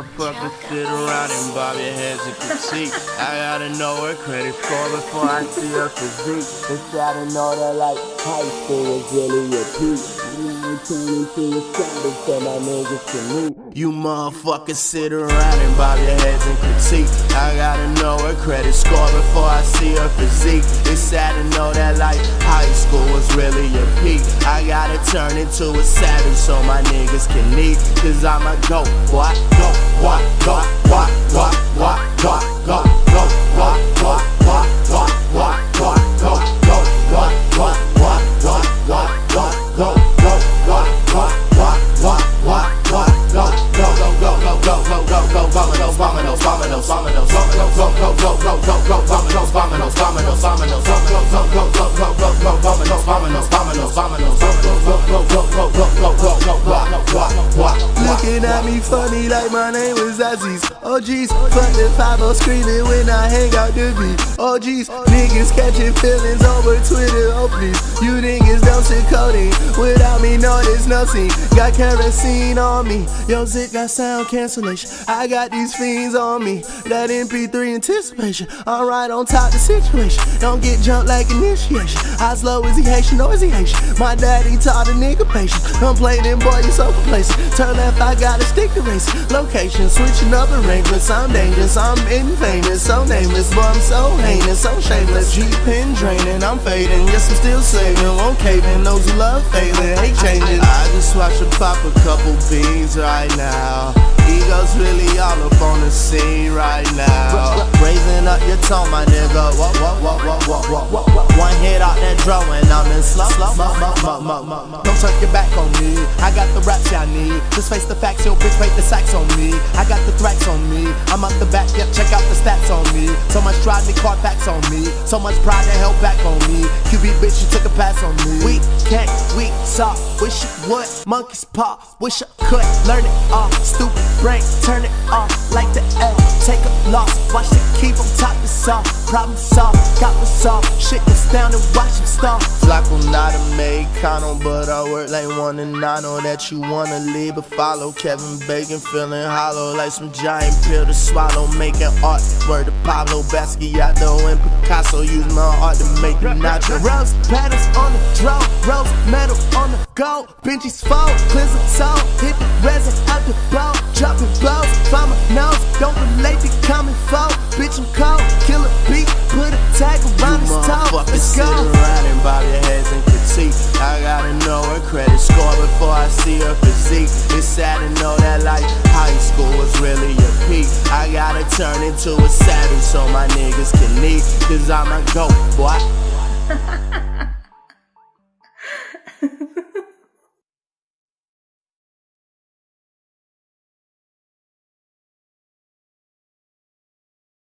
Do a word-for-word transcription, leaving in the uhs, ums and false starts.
motherfuckers sit around and bob your heads and critique. I gotta know her credit score before I see her physique. It's gotta know that like high school was really a peak. Turn into a standard so my niggas can meet. You motherfuckers sit around and bob your heads and critique. I gotta know her credit score before I see her physique. It's sad to know that like high school was really a peak. I gotta turn into a savage so my niggas can eat. Cause I'ma go, what, go, what, go, what, what, what, go, go, go, what, what, what, what, what, what, go, go, what, what, what, what, what, what, go, go, what, what, what, what, what, what, go, go, go, go, go, go, go, go, go, vominos, vominos, vominos, vominos, vominos, go, go, go, go, go, go, vominos, vominos, vominos, vominos, go, go, go, go, go, go, go, go, vominos, vominos, vominos, vominos, go, go, go, go, go, go, go, go, go, go, what, what, what. Looking at me funny like my name was Aziz. Oh geez, fuck the five oh screaming when I hang out the beat. Oh geez, niggas catching feelings over Twitter. Oh please, you niggas don't sit coding without me, no there's nothing. Got kerosene on me, yo Zit got sound cancellation. I got these fiends on me, that M P three anticipation. I'm right on top of the situation, don't get jumped like initiation. How slow is he Haitian or is he Haitian? My daddy taught a nigga patience. Don't play them boy, you so complacent. Turn left, I gotta stick to racing. Location, switching up arrangements. I'm dangerous, I'm infamous, so nameless, but I'm so heinous, so shameless. G-pin draining, I'm fading. Yes, I'm still saving, won't cave in. Those who love failing, hate changing. I just watch him pop a couple beans right now. Ego's really all up on the scene right now. Raising up your tone, my nigga. What, what, what, what, what, what, what. One hit out that drum and I'm in slow, slow, mo, mo, mo, mo, mo, mo. Don't turn your back on me. I got the raps y'all need. Just face the facts, yo, bitch, wait the sacks on me. I got the threats on me. I'm up the back, yep, check out the stats on me. So much drive, me caught facts on me. So much pride and held back on me. Q B bitch, you took a pass on me. We can't, we saw. Wish you would, monkey's paw. Wish I could learn it off. Stupid brain, turn it off like the L. Take a loss, watch the keep on top of soft. Problem solved, got me soft. Shit is down and watch him stop. Flacco not a Mexicano, but I work like one and I know that you wanna leave but follow. Kevin Bacon feeling hollow like some giant pill to swallow. Making art, word to Pablo Basquiat and Picasso. Use my art to make the nacho. Rose petals on the drone, rose metal on the go. Benji's phone, cleanse the soul. Hit the resin out the bowl, dropping blows. Find my nose, don't relate to coming foe. Bitch, I'm cold, kill a beat, put a tag around his toe. Let's go. Sit around and bob your heads and critique. I gotta know her credit score before I see her physique. It's sad to know that like high school was really a peak. I gotta turn into a savage so my niggas can eat. Cause I'ma go, boy.